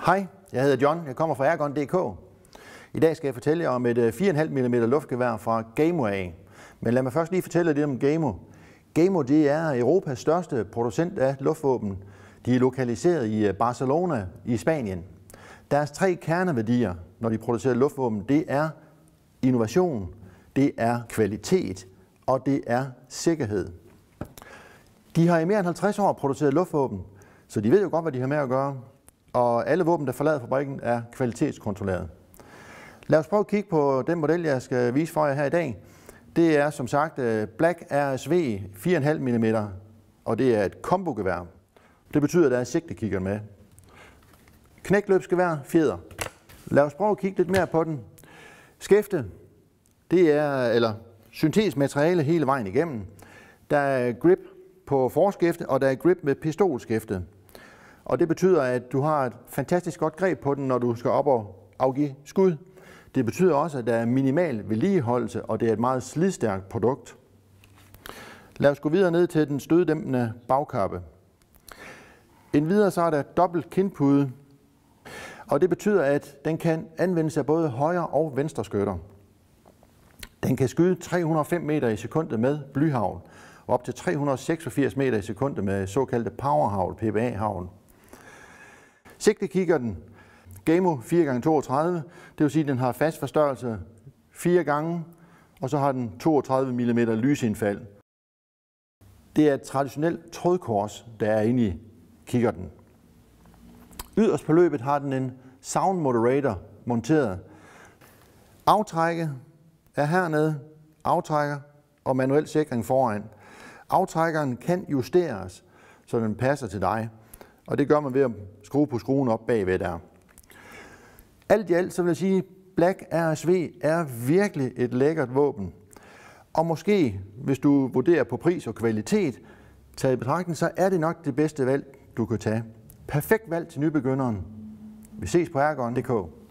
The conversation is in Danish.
Hej, jeg hedder John. Jeg kommer fra Ergon.dk. I dag skal jeg fortælle jer om et 4,5 mm luftgevær fra Gamo af. Men lad mig først lige fortælle lidt om Gamo. Gamo det er Europas største producent af luftvåben. De er lokaliseret i Barcelona i Spanien. Deres 3 kerneværdier, når de producerer luftvåben, det er innovation, det er kvalitet og det er sikkerhed. De har i mere end 50 år produceret luftvåben, så de ved jo godt, hvad de har med at gøre. Og alle våben, der forlader fabrikken, er kvalitetskontrolleret. Lad os prøve at kigge på den model, jeg skal vise for jer her i dag. Det er som sagt Black RSV 4,5 mm, og det er et kombogevær. Det betyder, at der er sigtekikker med. Knækløbsgevær, fjeder. Lad os prøve at kigge lidt mere på den. Skæfte, det er syntetisk materiale hele vejen igennem. Der er grip på forskæfte, og der er grip med pistolskæfte. Og det betyder, at du har et fantastisk godt greb på den, når du skal op og afgive skud. Det betyder også, at der er minimal vedligeholdelse, og det er et meget slidstærkt produkt. Lad os gå videre ned til den støddæmpende bagkappe. Endvidere så er der dobbelt kindpude, og det betyder, at den kan anvendes af både højre og venstre skytter. Den kan skyde 305 meter i sekundet med blyhagl, og op til 386 meter i sekundet med såkaldte powerhagl, PPA-hagl. Sigtekikkerten Gamo 4x32, det vil sige, at den har fast forstørrelse 4 gange, og så har den 32 mm lysindfald. Det er et traditionelt trådkors, der er inde i kikkerten. Yderst på løbet har den en sound moderator monteret. Aftrækket er hernede, aftrækker og manuel sikring foran. Aftrækkeren kan justeres, så den passer til dig, og det gør man ved at skrue på skruen op bagved der. Alt i alt så vil jeg sige, at Black RSV er virkelig et lækkert våben. Og måske, hvis du vurderer på pris og kvalitet, taget i betragtning, så er det nok det bedste valg, du kan tage. Perfekt valg til nybegynderen. Vi ses på Ergon.dk.